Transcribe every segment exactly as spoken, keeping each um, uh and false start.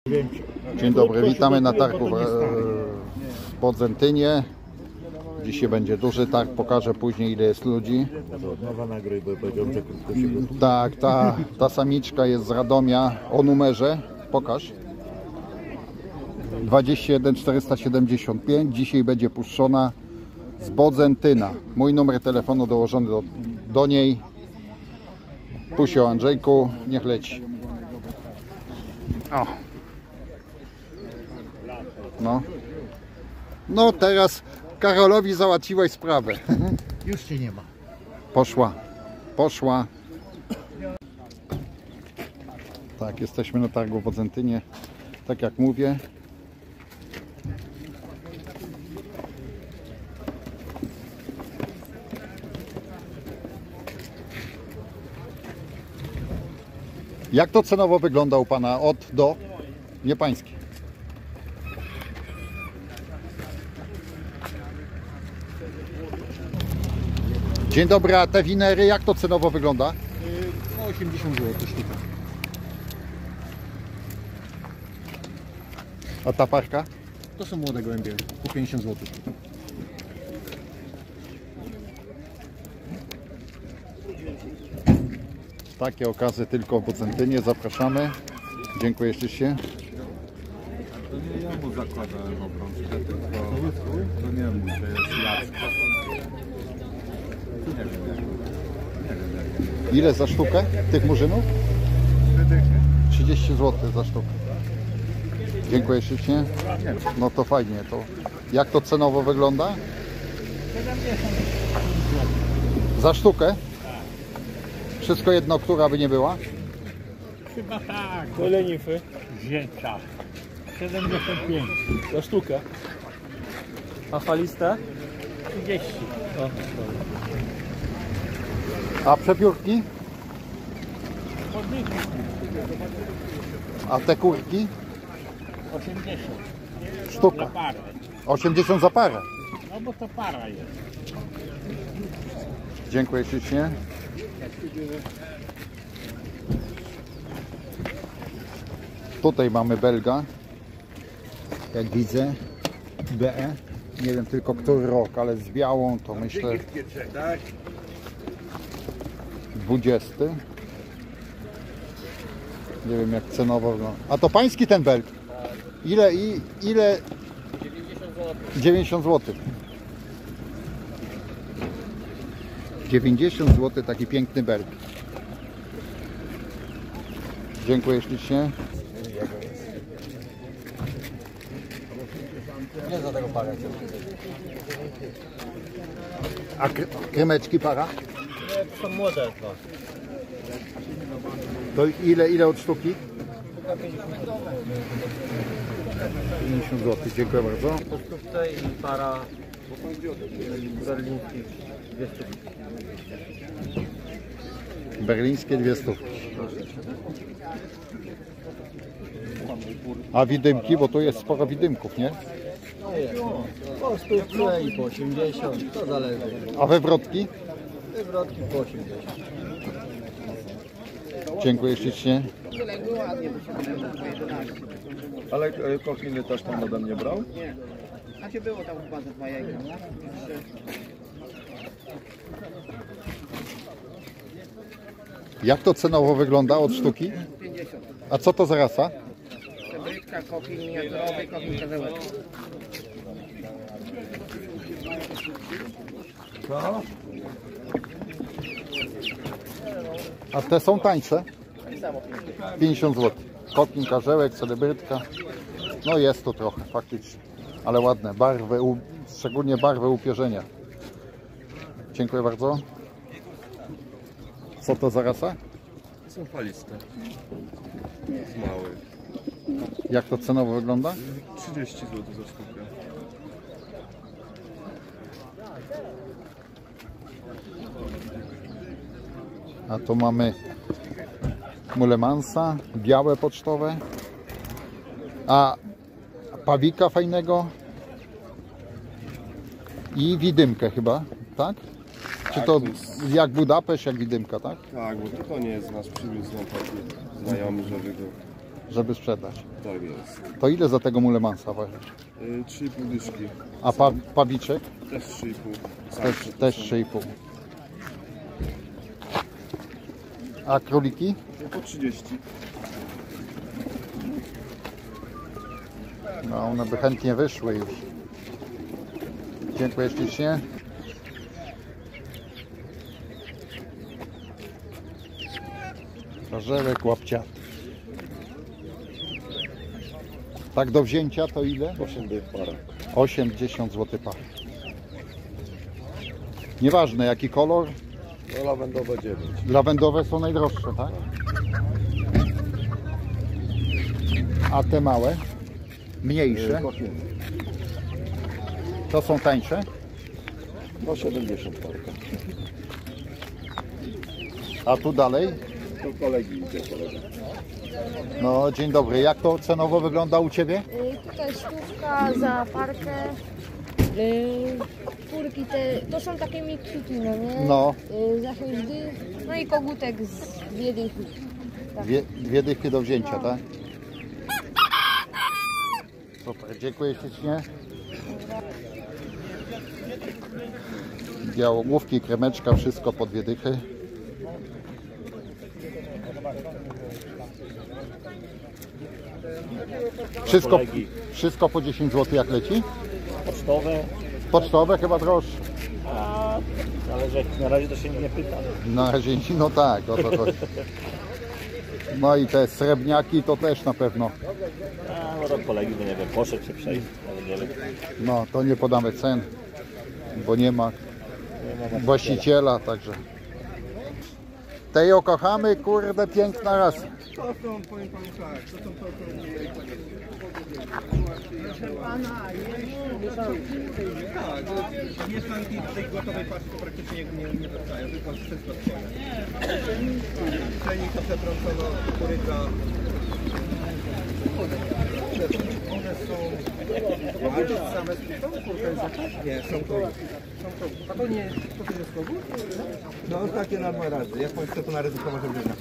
Dzień dobry, witamy na targu w Bodzentynie. Dzisiaj będzie duży targ, pokażę później ile jest ludzi. Tak, ta, ta samiczka jest z Radomia o numerze, pokaż. dwadzieścia jeden czterysta siedemdziesiąt pięć, dzisiaj będzie puszczona z Bodzentyna. Mój numer telefonu dołożony do, do niej. Pusio Andrzejku, niech leci. O. No. No teraz Karolowi załatwiłeś sprawę. Już cię nie ma. Poszła. Poszła. Tak, jesteśmy na targu w Bodzentynie. Tak jak mówię. Jak to cenowo wygląda u Pana od do? Nie pańskie. Dzień dobry, a te winery jak to cenowo wygląda? No osiemdziesiąt złotych sztuka. A ta parka? To są młode gołębie, po pięćdziesiąt złotych. Takie okazy tylko w Bodzentynie, zapraszamy. Dziękuję ślicznie. To nie ja mu zakładałem obrączkę, tylko to nie mój, to jest Jacka. Nie wiem jak. Nie wiem jak. Ile za sztukę tych murzynów? trzydzieści złotych za sztukę. Dziękuję ślicznie. No to fajnie. To jak to cenowo wygląda? Za sztukę? Wszystko jedno, która by nie była? Chyba tak. To lenify. Wzięcia. siedemdziesiąt pięć. Za sztukę. A falista? trzydzieści. A przepiórki? Podniki. A te kurki? osiemdziesiąt. Za Sztuka. parę. osiemdziesiąt za parę. No bo to para jest. Dziękuję ślicznie. Tutaj mamy Belga. Jak widzę. B E. Nie wiem tylko który rok, ale z białą to myślę dwudziesty. Nie wiem jak cenowo wygląda. A to pański ten Belg? Ile i ile? dziewięćdziesiąt złotych. dziewięćdziesiąt złotych taki piękny Belg. Dziękuję ślicznie. Nie za tego parę. A kry krymeczki para? Nie, są młode to. To ile, ile od sztuki? pięćdziesiąt złotych, dziękuję bardzo. Po sztuce i para berlińskich dwie sztuki. Berlińskie dwie stówki. A widymki, bo tu jest sporo widymków, nie? Po stówce i po osiemdziesiąt, to zależy. A wywrotki? Wywrotki po osiemdziesiąt. Dziękuję ślicznie. Ale e, Kochiny też tam ode mnie brał? Nie. A cię było tam chyba ze dwa jajka, no? Jak to cenowo wygląda od sztuki? pięćdziesiąt. A co to za rasa? Hybrydka, kokin miniaturowy, kokin karzełek. Co? A te są tańsze? Tak samo. pięćdziesiąt złotych. Kokin, karzełek, celebrytka. No jest to trochę faktycznie. Ale ładne. Barwy, u... szczególnie barwy upierzenia. Dziękuję bardzo. Co to za rasa? Są faliste. Z małych. Jak to cenowo wygląda? trzydzieści złotych za sztukę. A tu mamy mulemansa, białe pocztowe. A pawika fajnego. I widymkę chyba, tak? Czy to jak Budapeszt, jak widymka, tak? Tak, bo to nie jest nasz przywiózł nam taki znajomy, żeby go żeby sprzedać. Tak jest. To ile za tego mulemansa ważysz? Yy, trzy i pół dyszki. A pa, pawiczek? Też trzy i pół. Też, też trzy i pół. A króliki? Po trzydzieści. No one by chętnie wyszły już. Dziękuję ślicznie. Karzełek łapciaty. Tak do wzięcia to ile? osiem dych para. osiemdziesiąt złotych par. Nieważne jaki kolor, No lawendowe dziewięć. lawendowe są najdroższe, tak? A te małe? Mniejsze? To są tańsze? No siedemdziesiąt parka. A tu dalej? To kolegi idzie kolega. No dzień dobry, jak to cenowo wygląda u Ciebie? Y, Tutaj stówka za parkę. Y, Kurki te, to są takie miksiki, no nie? No. Y, Za sześć dych. No i kogutek z dwie dychy. Dwie, dwie dychy do wzięcia, tak? Super, dziękuję ślicznie. Białogłówki, kremeczka, wszystko po dwie dychy. Wszystko, wszystko po dziesięć złotych jak leci? Pocztowe, Pocztowe chyba droższe. a zależy, na razie to się nie pyta. Na razie, no tak, o to chodzi. No i te srebrniaki to też na pewno. A no do kolegi, bo nie wiem, poszedł się przejść, ale nie wiem. No to nie podamy cen, bo nie ma właściciela, także. Tejo kochamy, kurde, piękna rasa. To są, powiem panu tak, to są to, tak, mieszanki tej gotowej pasy to praktycznie nie, nie wracają, tylko wszystko swoje. Pszenica przetrącono, kukurydza. One są... Ale same są kurkę? Nie, są to. Są to. A to nie, to też jest kogut? No takie na dwa razy. Jak pan chce to naryzykować, żeby na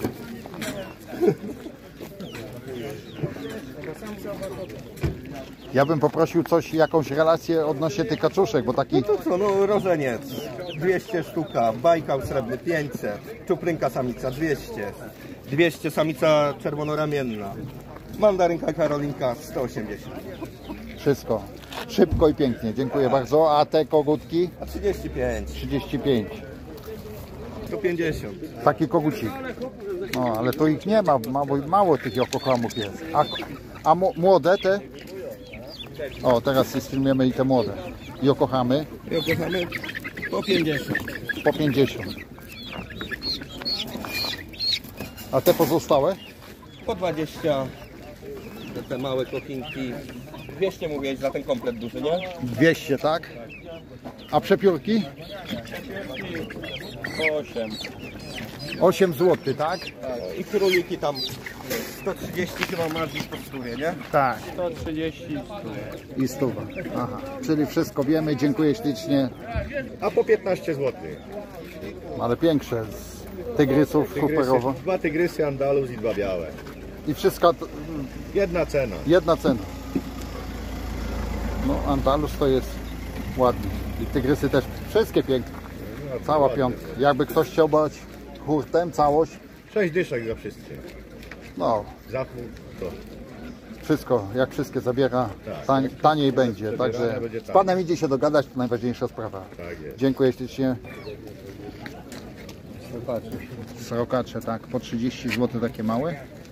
Ja bym poprosił coś, jakąś relację odnośnie tych kaczuszek, bo taki... No to co, no rożeniec dwieście sztuka, bajkał srebrny pięćset, czuprynka samica dwieście, dwieście samica czerwonoramienna, mandarynka karolinka sto osiemdziesiąt. Wszystko. Szybko i pięknie, dziękuję bardzo. A te kogutki? A trzydzieści pięć, trzydzieści pięć. sto pięćdziesiąt. Taki kogucik. No, ale tu ich nie ma, mało, mało tych jokoklamów jest. A, a młode te? O, teraz filmujemy i te młode. Yokohamy Yokohamy po pięćdziesiąt. po pięćdziesiąt. A te pozostałe? Po dwadzieścia. Te, te małe kokinki. dwieście mówiłeś za ten komplet duży, nie? dwieście, tak? A przepiórki? osiem. osiem złotych, tak? I króliki tam sto trzydzieści chyba masz gdzieś po stówie, nie? Tak. sto trzydzieści. I stuwa. Aha. Czyli wszystko wiemy, dziękuję ślicznie. A po piętnaście złotych. Ale większe z tygrysów, superowo. Dwa tygrysy, andaluz i dwa białe. I wszystko to Jedna cena. jedna cena. No Andalus to jest ładny. I tygrysy też wszystkie piękne. Cała piątka. Jakby ktoś chciał brać hurtem całość, Sześć dyszek za wszystkie. no Za pół to. wszystko, jak wszystkie zabiera, tań, taniej będzie. Także będzie z taniej. panem idzie się dogadać, to najważniejsza sprawa. Tak jest. Dziękuję ślicznie. Srokacze, tak, po trzydzieści złotych takie małe.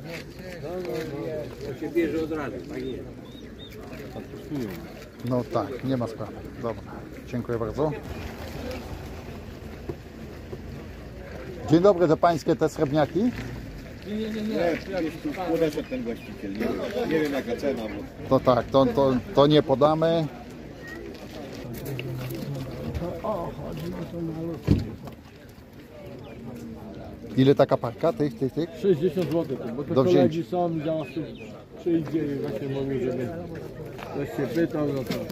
No tak, nie ma sprawy. Dobra, dziękuję bardzo. Dzień dobry, to pańskie te srebrniaki? Podeszedł ten właściciel. Nie, nie wiem jaka cena. Bo... To tak, to, to, to nie podamy. Ile taka parka tych, tych, tych? sześćdziesiąt złotych, bo to Do kolegi wzięcia. są, zaraz tu przyjdzie i właśnie mówił, żeby ktoś się pytał, no to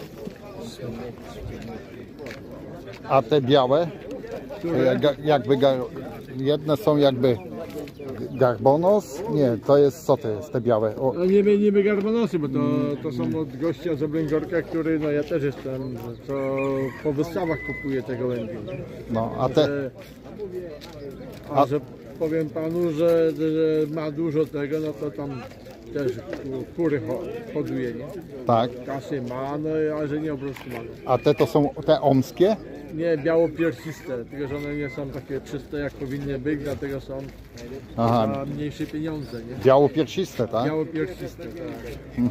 A te białe? To jak, jakby, ga- jedne są jakby Garbonos? Nie, to jest, co to jest, te białe? O, No niby, niby garbonosy, bo to, to są od gościa z Oblęgorka, który, no ja też jestem, co po wystawach kupuję te gołębie. no, a te, Że, a że powiem panu, że, że ma dużo tego, no to tam też kury ho- hoduje, nie? tak, Kasy ma, no a że nie po prostu ma. a te to są te omskie? Nie, białopierściste, tylko że one nie są takie czyste jak powinny być, dlatego są Aha, za mniejsze pieniądze, nie? białopierściste, tak? Białopierściste, tak.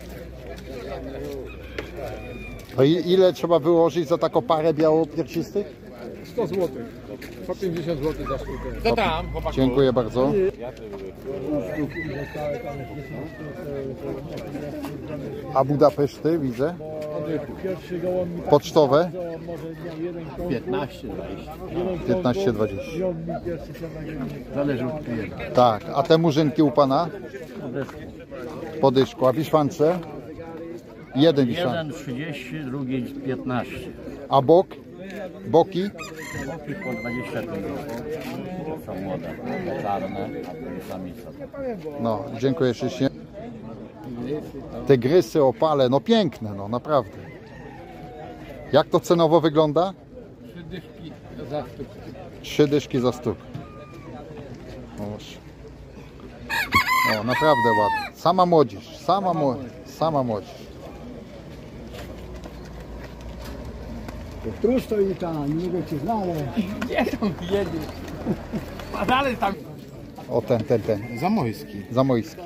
To i, ile trzeba wyłożyć za taką parę białopiercistych? sto złotych, sto pięćdziesiąt złotych za sztukę. Dziękuję bardzo. A Budapeszty widzę? Pocztowe? piętnaście dwadzieścia. piętnaście dwadzieścia. Zależy od klienta. Tak, a te murzynki u pana? Po dyszku. A wiszwance? Jeden wiszwan. Jeden trzydzieści, drugi piętnaście. A bok? Boki? Boki po dwadzieścia pięć. To są młode, czarne, a to samica. No, dziękuję ślicznie. Te grysy, opale, no piękne, no naprawdę. Jak to cenowo wygląda? Trzy dyszki za sztukę. O, naprawdę ładnie. Sama młodzież, sama młodzież, sama młodzież. Tu stoi tam, nie mogę cię znaleźć. Gdzie tam jedzie? A dalej tam. O, ten, ten, ten. Zamojski. Zamojski.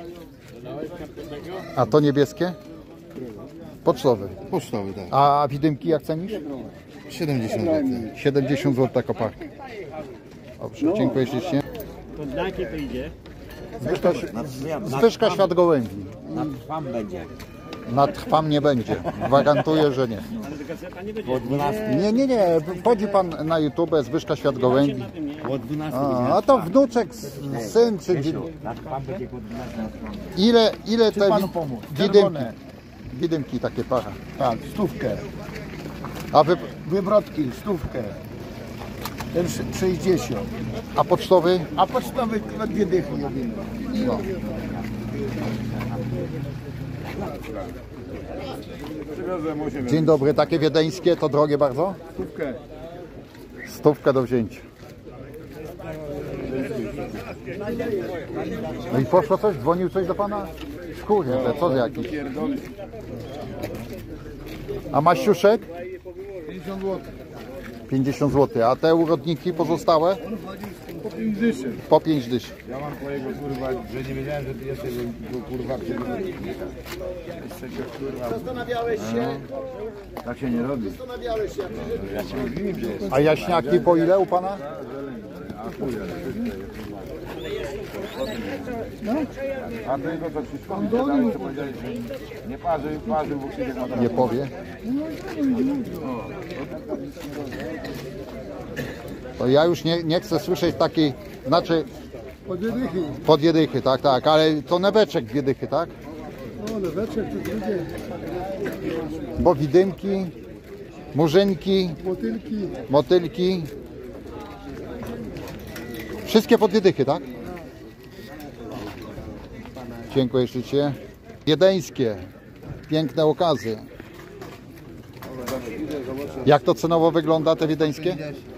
A to niebieskie? Pocztowy. Pocztowy, tak. A widymki jak cenisz? siedemdziesiąt złotych. siedemdziesiąt złotych taka parka. Dobrze, dziękuję ślicznie. To na jakie to idzie? Zwyżka, Zwyżka Świat Gołębi. Na trwam będzie. Na trwam nie będzie. Gwarantuję, że nie. Ale ta gazeta nie będzie. Po dwunastej. Nie, nie, nie. Wchodzi pan na YouTube, Zwyżka Świat Gołębi. Po dwunastej. A, a to wnuczek, syn czy dzie... Na trwam będzie po dwunastej. Ile, ile te panu wi- pomóc? widymki? Czerwone. Widymki takie para. Tak, stówkę. A, wy, Wywrotki, stówkę. Ten szy- sześćdziesiąt. a pocztowy? A pocztowy na dwie dychy jedyne. No. Dzień dobry, takie wiedeńskie to drogie bardzo? Stówkę. Stówkę do wzięcia. No i poszło coś? Dzwonił coś do pana? Kurde, co za jakiś? A maściuszek? pięćdziesiąt złotych. pięćdziesiąt złotych. A te urodniki pozostałe? Po pięć dyszy. Po pięć dyszy. Ja mam twojego kurwa, że nie wiedziałem, że ty jesteś go kurwa przygotowy. Zastanawiałeś się? Tak się nie robi. Zastanawiałeś się. Ja ci mówiłem, że jest. A jaśniaki po ile u pana? A tego co ci wspomniałem, co powiedziałeś, że nie parzy, parzy, bo przyjdzie na Nie powie. To ja już nie, nie chcę słyszeć takiej, znaczy Po dwie dychy. po dwie dychy, tak, tak, ale to neweczek dwie dychy, tak? O, leweczek to drugie. Bo widymki, murzynki, Motylki. motylki, wszystkie po dwie dychy, tak? Dziękuję ślicznie. Wiedeńskie, piękne okazy. Jak to cenowo wygląda, te wiedeńskie?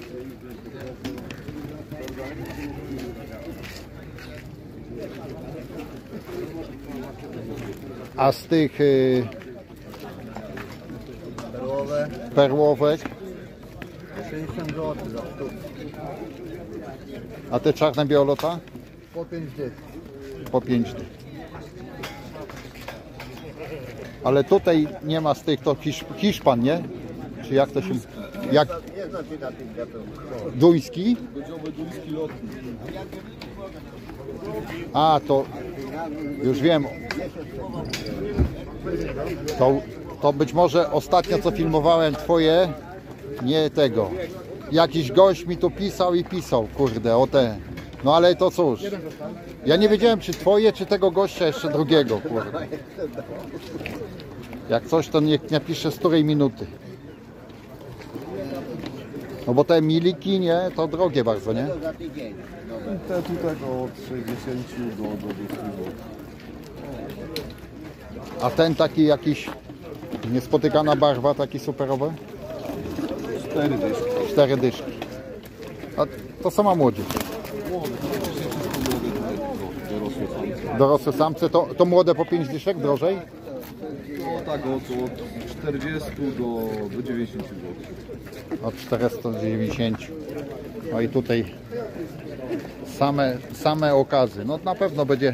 A z tych y, Perłowe. perłowek, sześćdziesiąt złotych za sztukę. a te czarne białolota? Po pięć dych. Po pięć dych. Ale tutaj nie ma z tych, to Hisz, Hiszpan, nie? Czy jak to się... Jak... Nie znaczy na tych gatunkach. Duński? A, to już wiem. To, to być może ostatnio co filmowałem twoje, nie tego. Jakiś gość mi tu pisał i pisał, kurde, o te. No ale to cóż. Ja nie wiedziałem czy twoje, czy tego gościa jeszcze drugiego, kurde. Jak coś to niech napisze z której minuty. No bo te miliki, nie, to drogie bardzo, nie? Te tutaj od sześćdziesięciu do, do dwieście złotych. A ten taki jakiś niespotykana barwa, taki superowy? Cztery dyszki. Cztery dyszki. A to sama młodzież. Dorosłe samce. Dorosłe samce, to, to młode po pięć dyszek, drożej? No tak, od, od czterdziestu do, do dziewięćdziesięciu złotych. Od czterystu do dziewięćdziesięciu. No i tutaj same, same okazy. No na pewno będzie.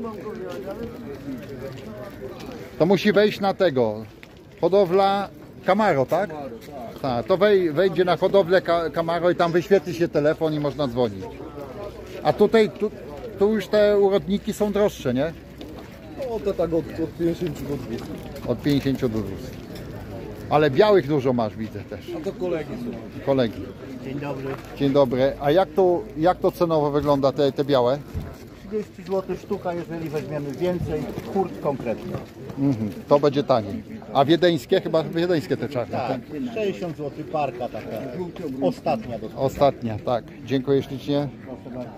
To musi wejść na tego. Hodowla Camaro, tak? Tak, to wej, wejdzie na hodowlę Camaro i tam wyświetli się telefon i można dzwonić. A tutaj, tu, tu już te urodniki są droższe, nie? No to tak od, od pięćdziesięciu do dwustu. Od pięćdziesięciu do dwustu. Ale białych dużo masz, widzę też. A to kolegi są. Kolegi. Dzień dobry. Dzień dobry. A jak to, jak to cenowo wygląda, te, te białe? trzydzieści złotych sztuka, jeżeli weźmiemy więcej, hurt konkretny. Mhm, to będzie taniej. A wiedeńskie? Chyba wiedeńskie te czarne. Tak, sześćdziesiąt złotych parka taka ostatnia do Ostatnia, tak. Dziękuję ślicznie. Proszę bardzo.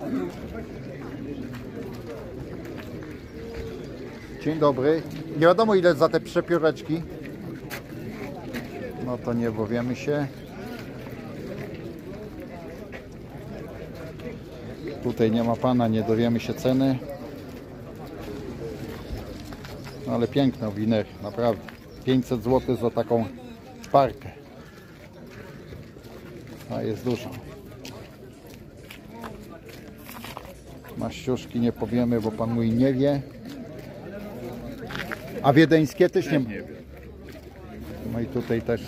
Dzień dobry. Nie wiadomo ile za te przepióreczki. No to nie dowiemy się. Tutaj nie ma pana, nie dowiemy się ceny. No ale piękne winery, naprawdę. pięćset złotych za taką parkę. A jest dużo. Maściuszki nie powiemy, bo pan mój nie wie. A wiedeńskie też nie ma. No i tutaj też.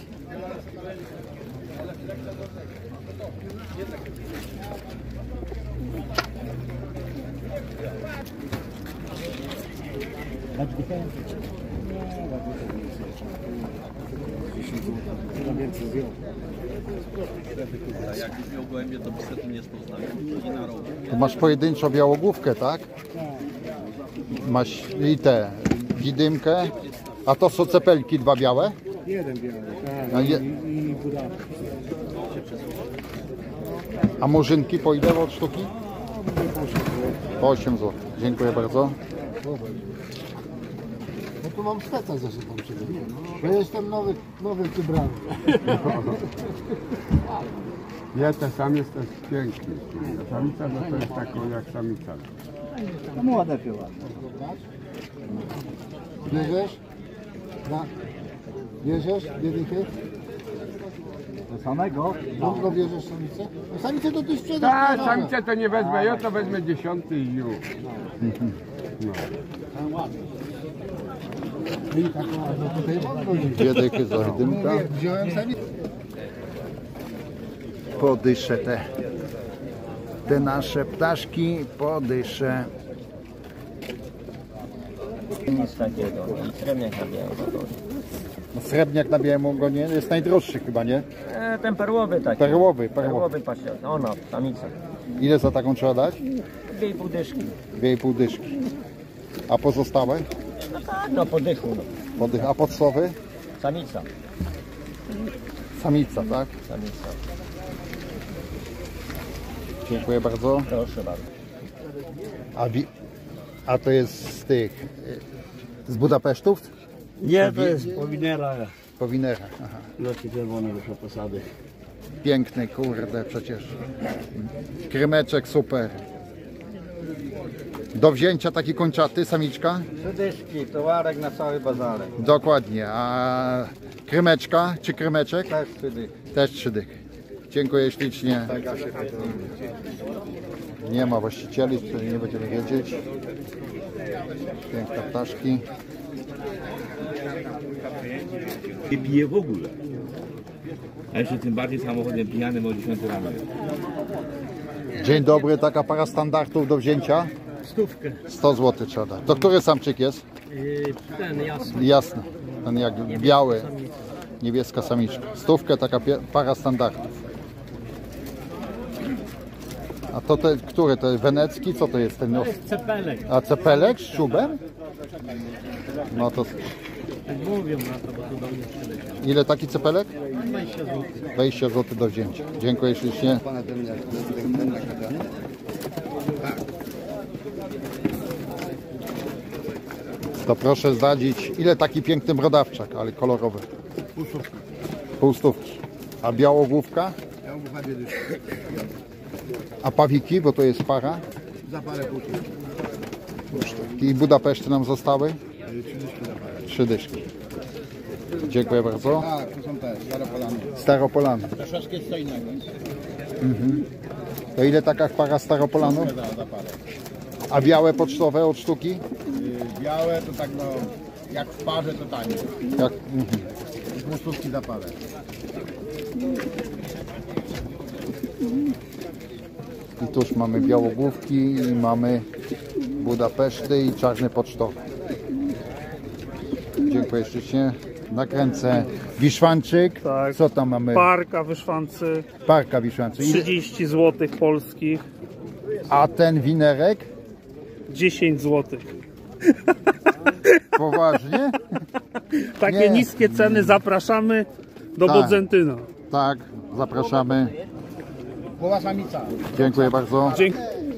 Tu masz pojedynczo białogłówkę, tak? Masz i te widymkę. A to są cepelki dwa białe? Jeden biały, tak. A, je... I Budapeszt. A murzynki po ile od sztuki? Po osiem złotych. Dziękuję bardzo. No tu mam steca zeszytą przed nim. Bo jestem nowy, nowy wybrany. Ja ten samiec to jest piękny. Samica no to jest taką jak samica. No młode piła. Bierzesz? Na... Bierzesz? Jedynkę? Do samego? No, no bierzesz samicę? No samicę to ty sprzedasz. Tak, no, samicę to nie wezmę, ja to wezmę dziesiąty i już. No. I taką, no tutaj mam Dwie dychy za widymka. Mówię, wziąłem samicę. Podyszę te, te nasze ptaszki, podyszę. Nic takiego. Srebrniak na białym ogonie. No, srebrniak na białym ogonie jest najdroższy chyba, nie? E, ten perłowy taki. Perłowy, perłowy. Perłowy pasiak. Ona, samica. Ile za taką trzeba dać? Dwie i pół dyszki. Dwie i pół dyszki. A pozostałe? No tak, no po dychu. No. Podych. A podstawy? Samica. Samica, tak? Samica. Dziękuję bardzo. Proszę bardzo. A, wi... A to jest z tych, z Budapesztów? Nie, to jest powinera. Powinera. Aha. Loki czerwone do posady. Piękny, kurde, przecież. Krymeczek super. Do wzięcia taki kończaty, samiczka? Trzy dyszki, towarek na cały bazarek. Dokładnie. A krymeczka, czy krymeczek? Też trzy dychy. Też trzy dychy. Dziękuję ślicznie. Nie ma właścicieli, czyli nie będziemy wiedzieć. Piękne ptaszki. Nie pije w ogóle. A jeszcze tym bardziej samochodem pijanym o dziesiątej rano. Dzień dobry, taka para standardów do wzięcia. Stówkę. sto złotych trzeba dać. To który samczyk jest? Yy, ten jasny. Jasny. Ten jak biały. Niebieska samiczka. Stówkę, taka para standardów. A to te, który to jest? Wenecki? Co to jest ten nos? Cepelek. A cepelek z czubem? No to Mówią na to, bo to do mnie przyleciało. Ile taki cepelek? dwadzieścia złotych. dwadzieścia złotych do wzięcia. Dziękuję ślicznie. To proszę zdradzić, ile taki piękny brodawczak, ale kolorowy? Półstówki. Półstówki. A białogłówka? Białogłówka dwie dyszki. A pawiki, bo to jest para? Za parę półstówki. Półstówki. I Budapeszty nam zostały? Trzy dyszki za parę. Trzy dyszki. Dziękuję bardzo. Tak, to są te staropolany. Staropolany. Troszeczkę co innego. Mhm. To ile taka para staropolanów? Za, za parę. A białe pocztowe od sztuki? Yy, białe to tak no, jak w parze to tanie. Jak? Mhm. Półstówki za parę. I tuż mamy białogłówki i mamy Budapeszty i czarny pocztowy. Dziękuję ślicznie. Nakręcę Wiszwanczyk. Tak. Co tam mamy? Parka Wyszwancy. Parka Wiszwanczyk. Ile? trzydzieści złotych polskich. A ten winerek? dziesięć złotych. Poważnie? Takie Nie. niskie ceny, zapraszamy do Tak. Bodzentyna. Tak, zapraszamy. Głowa samica. Dziękuję bardzo. Dzięki.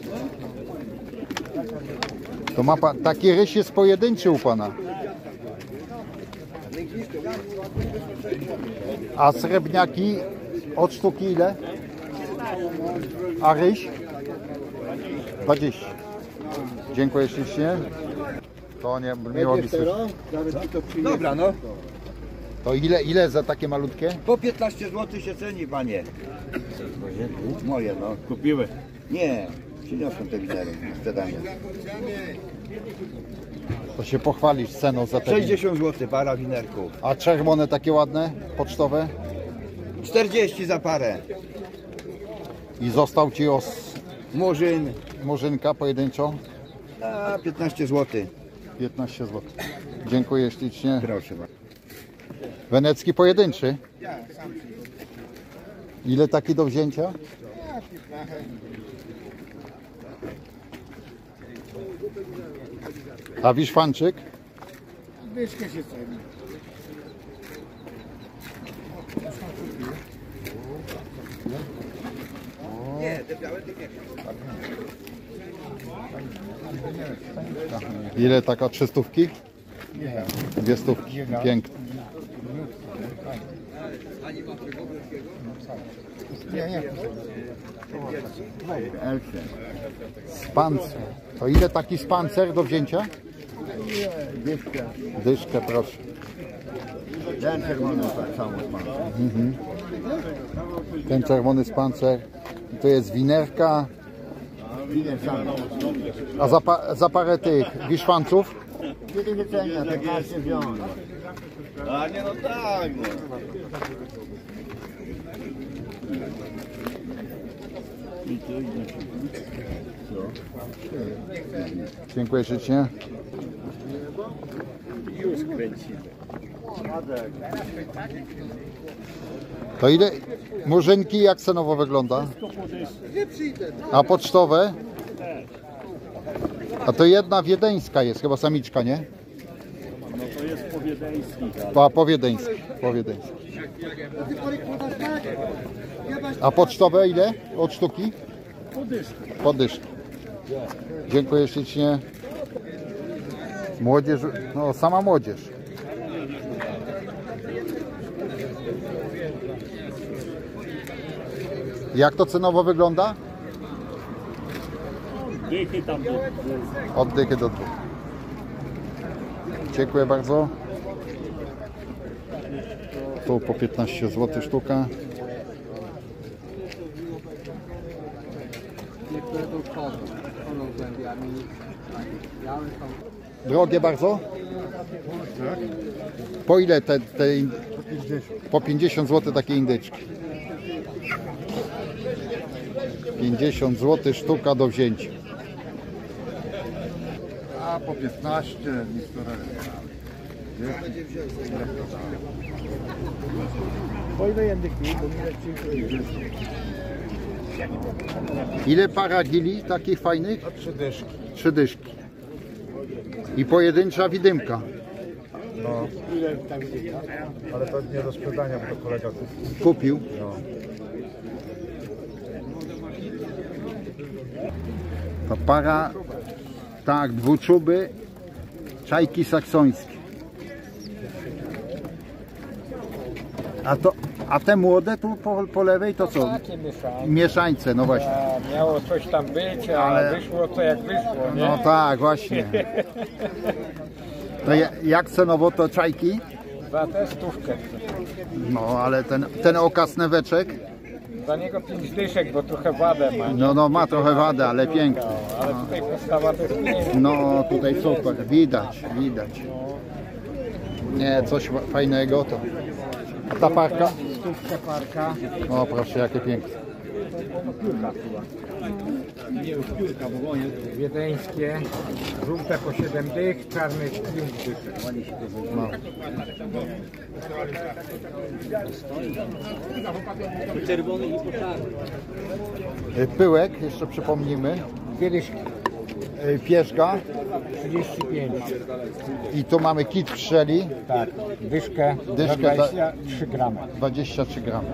To ma pan, taki ryś jest pojedynczy u pana. A srebrniaki od sztuki ile? A ryś? dwadzieścia. Dziękuję ślicznie. To nie miło mi słyszeć. Dobra, no. To ile, ile za takie malutkie? Po piętnaście złotych się ceni, panie. Moje, no. Kupiły. Nie, przyniosłem te winery na sprzedanie. To się pochwalić ceną za te. sześćdziesiąt złotych para winerków. A czerwone takie ładne, pocztowe? czterdzieści za parę. I został ci os... Murzyn. Murzynka pojedynczo? A, piętnaście złotych. piętnaście złotych. Dziękuję ślicznie. Proszę bardzo. Wenecki pojedynczy? Ile taki do wzięcia? A Wiszwanczyk? Dyszkę się ceni. Nie, te białe to nie. Ile taka trzy stówki? Dwie stówki. Piękne. Nie, nie. Spancer. To ile taki spancer do wzięcia? Dyszkę. Dyszkę, proszę. Ten czerwony tak samo spancer. Mhm. Ten czerwony spancer. To jest winerka. A za, pa, za parę tych wiszwanców? Kiedy wycenia? piętnaście wziąłem. A nie, no tak, no. Dziękuję ślicznie. Już kręcimy. To ile murzynki jak cenowo wygląda? A pocztowe? A to jedna wiedeńska jest, chyba samiczka, nie? No to jest powiedeński. A powiedeński, powiedeński. A pocztowe ile od sztuki? Podyszki. Podyszki. Dziękuję ślicznie. Młodzież, no sama młodzież. Jak to cenowo wygląda? Dychy tam do Od dychy do dwóch. Dziękuję bardzo. Tu po piętnaście złotych sztuka. Drogie bardzo? Po ile te, te in... po pięćdziesiąt złotych takie indyczki? pięćdziesiąt złotych sztuka do wzięcia. A po piętnaście. Po ile jędyki? Ile para gili takich fajnych? Trzy dyszki. Trzy dyszki. I pojedyncza widymka. No. Ale to nie do sprzedania, bo to kolega kupił. Kupił? No. To para, tak, dwuczuby, czajki saksońskie. A to, a te młode tu po, po lewej to co? Takie mieszańce. Mieszańce, no właśnie. A, miało coś tam być, a Ale- wyszło to jak wyszło, nie? No tak, właśnie. To ja- jak cenowo to czajki? Za tę stówkę. No ale ten, ten okaz neweczek, Za niego pięć dyszek, bo trochę wadę ma. no no ma trochę wadę, ale piękny. Ale tutaj postawa to jest piękna. No tutaj super, widać, widać. Nie, coś fa- fajnego to. A ta parka? Stówkę parka. O proszę, jakie piękne. Wiedeńskie, żółte po siedem dych, czarny pięć dyszek. No. Czerwony i po czarny. Y, Pyłek, jeszcze przypomnijmy. Dwie dyszki. Y, Pierzga. trzydzieści pięć. I tu mamy kit pszczeli. Tak, dyszkę, Dyszkę dwadzieścia trzy gramy. dwadzieścia trzy gramy.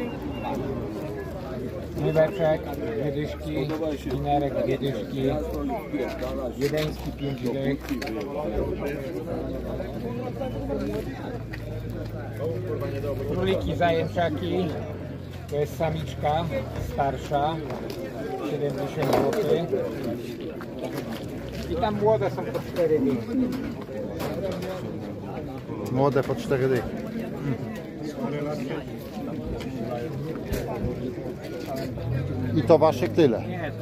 Niweczek, dwie dyszki, winerek, dwie dyszki, wiedeński pięć dych. Króliki zajęczaki, to jest samiczka starsza, siedemdziesiąt złotych. I tam młode są po cztery dychy. Młode po cztery dychy. I to waszych tyle.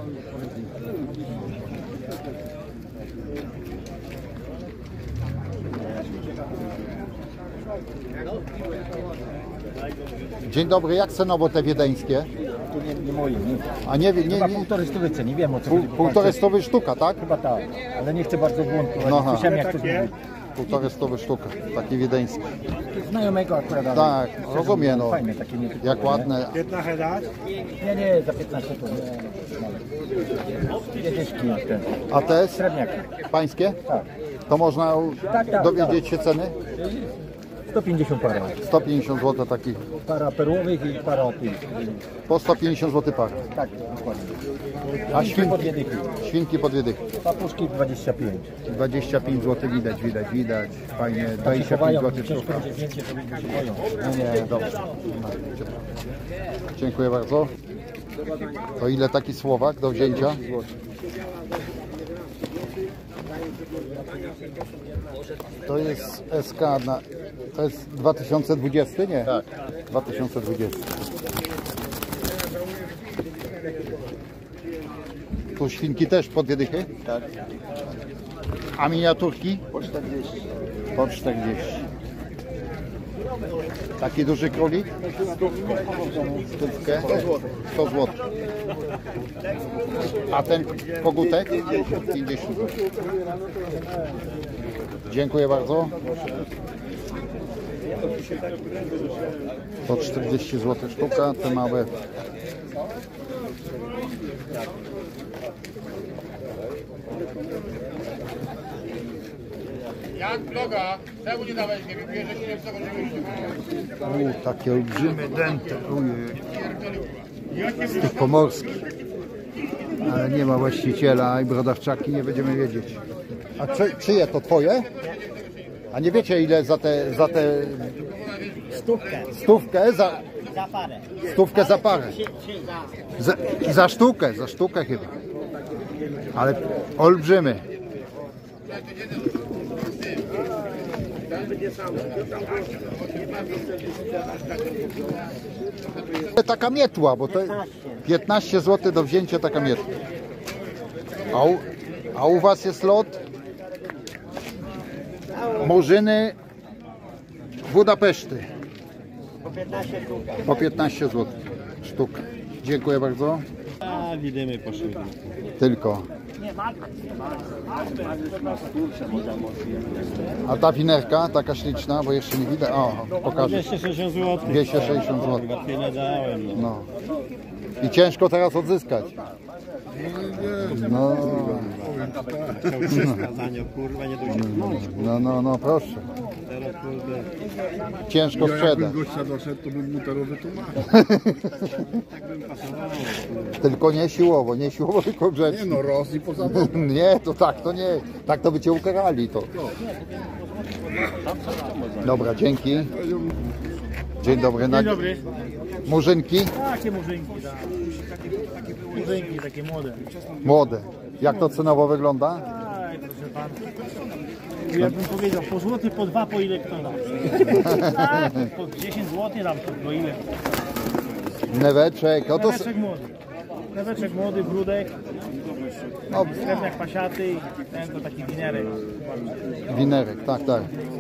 Dzień dobry, jak cenowo te wiedeńskie? To nie, nie moje, nie. A nie, nie, Chyba nie, półtorej stówy, nie wiem o co pół, chodzi. półtorej stówy sztuka, tak? Chyba tak, ale nie chcę bardzo błąd. No, aha. Słyszałem jak to mówi. Półtorej stówy sztuka, taki wiedeński. Znajomego akurat. ale- Tak, rozumiem, no. Fajne, takie nie Jak ładne. piętnaście lat? Nie, nie, za piętnaście to nie. Dwie dyszki ten. A te Srebrniaki. pańskie? Tak. To można Tak, tak, dowiedzieć się ceny? sto pięćdziesiąt para. sto pięćdziesiąt złotych takich. Para perłowych i para tych. Po sto pięćdziesiąt złotych par. Tak, dokładnie. A Świnki po dwie świnki? dychy. Świnki po dwie dychy. Papuszki dwadzieścia pięć. dwadzieścia pięć złotych widać, widać, widać. Fajnie, Tam się dwadzieścia pięć chowają, złotych ciężko sztuka. będzie zdjęcie zrobić, bo się boją. Nie, nie, dobrze. No, dziękuję bardzo. To ile taki Słowak do wzięcia? To jest S K na... To jest dwa tysiące dwudziesty, nie? Tak. dwa tysiące dwudziesty. Tu świnki też po dwie dychy? Tak. A miniaturki? Po czterdzieści. Po czterdzieści. Taki duży królik? Stówkę. sto złotych. A ten kogutek? pięćdziesiąt złotych. Dziękuję bardzo. Po czterdzieści złotych sztuka, te małe. Jak bloga, czemu nie dałeś, nie wiem, że się nie wstrzymał. U, takie olbrzymy dęte. Ujej. Z tych pomorskich. Ale nie ma właściciela i brodawczaki nie będziemy wiedzieć. A czy, czyje to twoje? A nie wiecie ile za te, za te Stówkę. stówkę za, Za parę. stówkę za parę? Czy, czy za... Za, za sztukę, za sztukę chyba. Ale olbrzymy. Taka mietła, bo to piętnaście złotych do wzięcia taka mietła. A u, a u was jest lot Murzyny Budapeszty. Po piętnaście sztuka. Po piętnaście złotych sztuk. Dziękuję bardzo. A widzimy poszły. Tylko. Nie ma. A ta winerka, taka śliczna, bo jeszcze nie widać. O, pokażę. dwieście sześćdziesiąt złotych. dwieście sześćdziesiąt złotych. Chyba tyle dałem. No. No. I ciężko teraz odzyskać. No. Wskazanie, kurwa, nie dojdzie. No, no, no, proszę. Teraz Ciężko Ja sprzedać. jakbym gościa doszedł, to bym mu to wytłumaczył. Tylko nie siłowo, nie siłowo, tylko grzecznie. Nie no, roz i poza domem. Nie, to tak, to nie. Tak to by cię ukarali to. Dobra, dzięki. Dzień dobry. Dzień dobry. Murzynki? Takie murzynki, tak. Takie murzynki, takie młode. Młode. Jak to cenowo wygląda? Aj, proszę pana. Ja bym powiedział, po złoty, po dwa, po ile kto da. Tak, po dziesięć złotych dam, po ile. Neweczek. No to... Neweczek młody. Neweczek młody, brudek. No. Srebrniak pasiaty i ten to taki winerek. Winerek, tak, tak.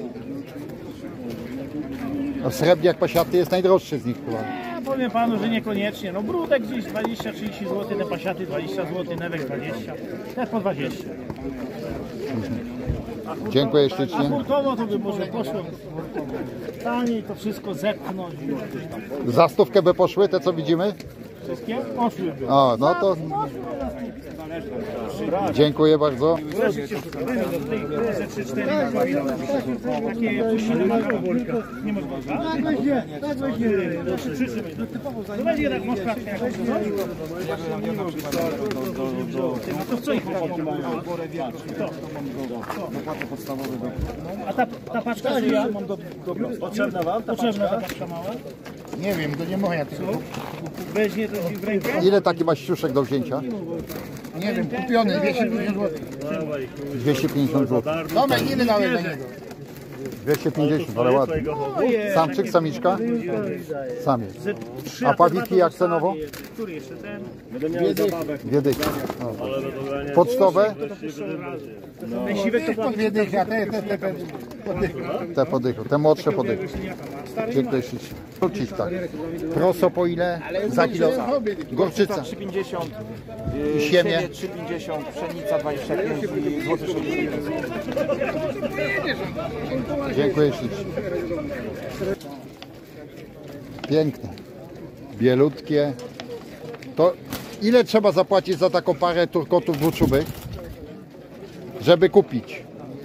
A srebrniak pasiaty jest najdroższy z nich chyba. Ja powiem panu, że niekoniecznie. No brudek gdzieś dwadzieścia trzydzieści złotych, te pasiaty dwadzieścia złotych, newek dwadzieścia, te po dwadzieścia. Dziękuję A ślicznie. hurtowo to by może poszło. Taniej to wszystko zepchnąć. Za stówkę by poszły te, co widzimy? Wszystkie poszłyby. O, no to dziękuję bardzo. Takie puściny makarobolka. Nie można. Tak weźmie, tak weźmie. To będzie tak można. No to co ich A ta, ta paczka że ja mam do, do, potrzebna wam? Potrzebna ta paczka mała? Nie wiem, to nie moja. To weźmie to w rękę? Ile taki masz siuszek do wzięcia? nie wiem, kupiony dwieście pięćdziesiąt złotych. dwieście pięćdziesiąt złotych. Tomek, ile dałeś za niego? dwieście pięćdziesiąt, ale ładnie. Samczyk, samiczka? Samiec. A pawiki jak cenowo? Który jeszcze ten? Dwie dychy. No. Pocztowe? Ten siwek to Po dwie dychy, a te, te, te, te po dychu. Te podychy, te młodsze podychy. Dziękuję ślicznie. Wrócić tak. Proso po ile? Za kilo? Gorczyca. trzy pięćdziesiąt, I siemię? trzy pięćdziesiąt, pszenica dwadzieścia pięć i złoty sześćdziesiąt. Dziękuję ślicznie. Piękne. Bielutkie. To ile trzeba zapłacić za taką parę turkotów włóczubych, żeby kupić?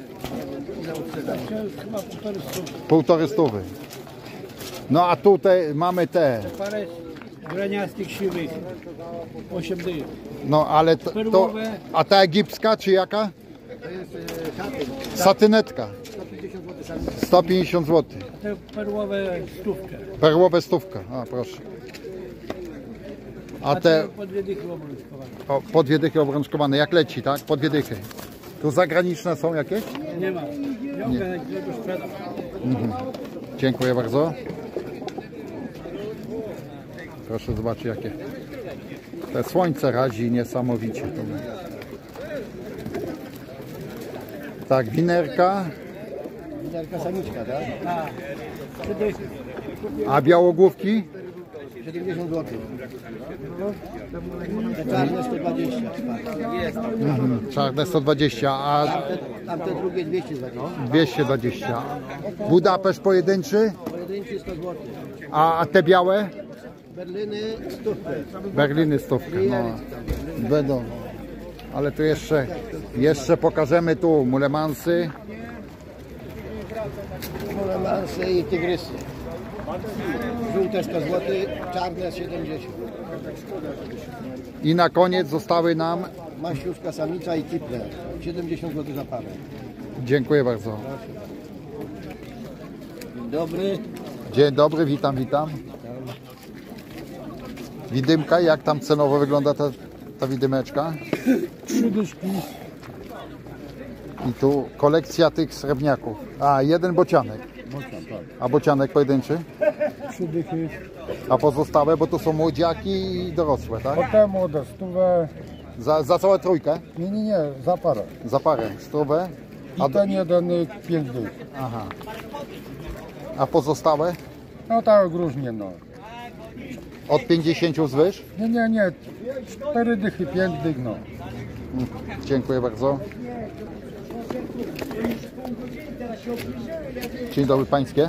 Półtory stówy. No a tutaj mamy te. Parę graniastych siwych, osiem dych. No ale to, to, a ta egipska czy jaka? To jest e, Satynetka. sto pięćdziesiąt złotych. Te perłowe stówkę. Perłowe stówka. A proszę. A te Po dwie dychy obrączkowane. o, po dwie dychy obrączkowane. Jak leci, tak? Po dwie dychy. Tu zagraniczne są jakieś? Nie ma. Wiąga jak żeby sprzedał. Mhm. Dziękuję bardzo. Proszę zobaczyć jakie. Te słońce razi niesamowicie. Tak, winerka. Winerka samiczka, tak? Tak. Trzy dychy. A białogłówki? siedemdziesiąt złotych. Te czarne sto dwadzieścia. Mhm. Czarne sto dwadzieścia, a Tamte, tamte drugie dwieście złotych. dwieście dwadzieścia. Budapeszt pojedynczy? Pojedynczy sto złotych. A, a te białe? Berliny stówkę. Berliny stówkę. No. Będą. Ale tu jeszcze, jeszcze pokażemy tu mulemansy. Mulemansy i tygrysy. Żółte sto złotych, czarne siedemdziesiąt. I na koniec zostały nam. Maściuszka samica i kipler. siedemdziesiąt złotych za parę. Dziękuję bardzo. Dzień dobry. Dzień dobry, witam, witam. Widymka, jak tam cenowo wygląda ta, ta widymeczka? Trzy dyszki. I tu kolekcja tych srebrniaków. A, jeden bocianek. A bocianek pojedynczy? Trzy dychy. A pozostałe, bo tu są młodziaki i dorosłe, tak? Potem młode stówę. Za, za całą trójkę? Nie, nie, nie, za parę. Za parę, stówę. I ten jeden y, pięć dych. Aha. A pozostałe? No tak różnie, no. Od pięćdziesięciu wzwyż? Nie, nie, nie. Cztery dychy, pięć dych, no. Mhm. Dziękuję bardzo. Dzień dobry pańskie.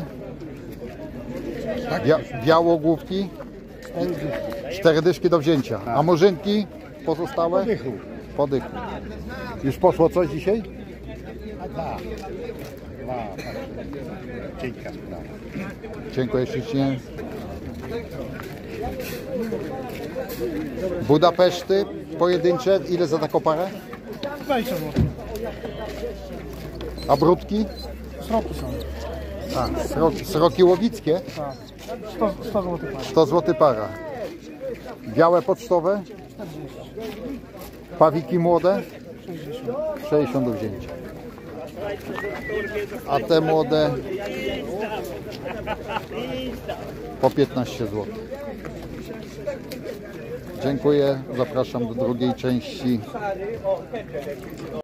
Bia białogłówki? Cztery dyszki do wzięcia. A murzynki pozostałe? Po dychu. Już poszło coś dzisiaj? Dwa, tak. Cienka sprawa. Dziękuję ślicznie. Budapeszty pojedyncze, ile za taką parę? dwadzieścia złotych. A brudki? Sroki są. A, sroki, sroki łowickie? Tak. sto, sto złotych para. sto złotych para. Białe pocztowe? czterdzieści. Pawiki młode? sześćdziesiąt. sześćdziesiąt do wzięcia. A te młode po piętnaście złotych. Dziękuję. Zapraszam do drugiej części.